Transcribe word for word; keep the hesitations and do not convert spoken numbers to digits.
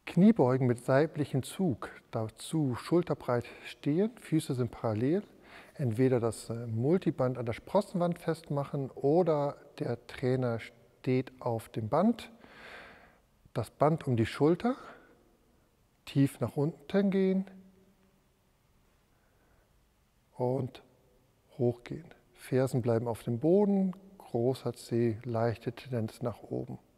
Kniebeugen mit seitlichem Zug. Dazu schulterbreit stehen, Füße sind parallel. Entweder das Multiband an der Sprossenwand festmachen oder der Trainer steht auf dem Band. Das Band um die Schulter, tief nach unten gehen und hochgehen. Fersen bleiben auf dem Boden, großer Zeh, leichte Tendenz nach oben.